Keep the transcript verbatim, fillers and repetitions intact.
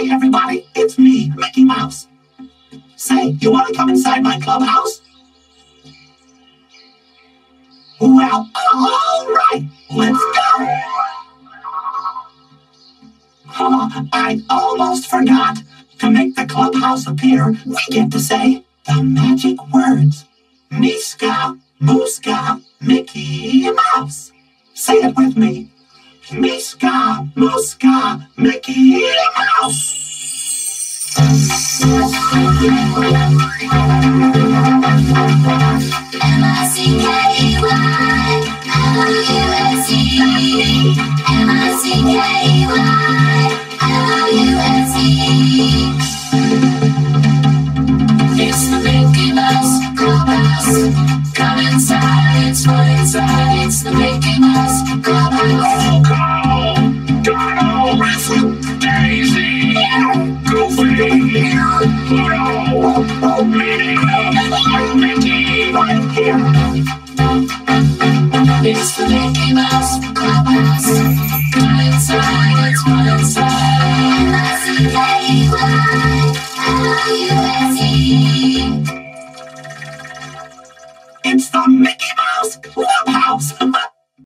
Hey everybody, it's me, Mickey Mouse. Say, you want to come inside my clubhouse? Well, alright, let's go. Oh, I almost forgot. To make the clubhouse appear, we get to say the magic words. Miska, Mooska, Mickey Mouse. Say it with me. Miska, Mooska, Mickey Mouse. M I C K Y L O U S E M I C K Y L O U S E. It's the Mickey Mouse Clubhouse. Come inside, it's fun inside. It's the Mickey Mouse Clubhouse. Go, go, with Daisy, Goofy, Pluto, Minnie, Mickey, right here. It's the Mickey Mouse Clubhouse.